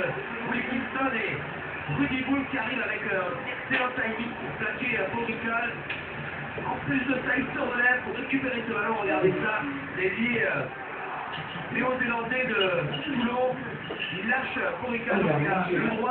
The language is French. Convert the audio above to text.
Willie Kingston et Rudy Bull qui arrive avec excellent timing pour plaquer Borical. En plus de ça, il se relève pour récupérer ce ballon. Regardez ça, l'ailier néo-zélandais de Toulon. Il lâche Borical, le droit.